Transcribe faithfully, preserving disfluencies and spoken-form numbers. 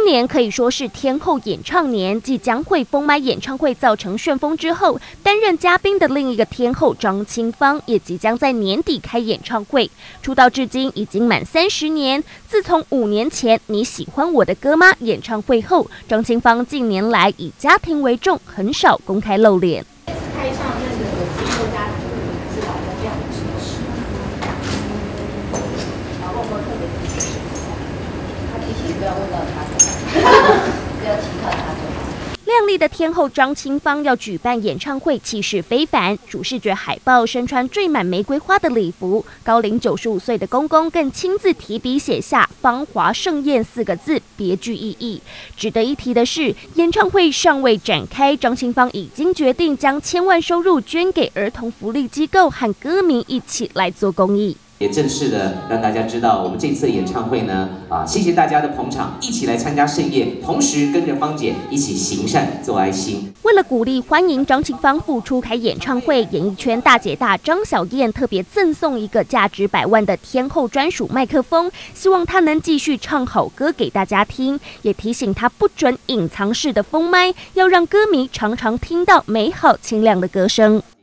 年可以说是天后演唱年，继将会封麦演唱会造成旋风之后，担任嘉宾的另一个天后张清芳也即将在年底开演唱会。出道至今已经满三十年，自从五年前《你喜欢我的歌吗》演唱会后，张清芳近年来以家庭为重，很少公开露脸。 开上那个有机构家庭，是老公这样的支持，老公会特别支持，他提醒不要问到他就好，不要提到他就好。 靓丽的天后张清芳要举办演唱会，气势非凡。主视觉海报身穿缀满玫瑰花的礼服，高龄九十五岁的公公更亲自提笔写下“芳华盛宴”四个字，别具意义。值得一提的是，演唱会尚未展开，张清芳已经决定将千万收入捐给儿童福利机构，和歌迷一起来做公益。 也正式的让大家知道，我们这次的演唱会呢，啊，谢谢大家的捧场，一起来参加盛宴，同时跟着芳姐一起行善做爱心。 为了鼓励欢迎张清芳复出开演唱会，演艺圈大姐大张小燕特别赠送一个价值百万的天后专属麦克风，希望她能继续唱好歌给大家听，也提醒她不准隐藏式的封麦，要让歌迷常常听到美好清亮的歌声。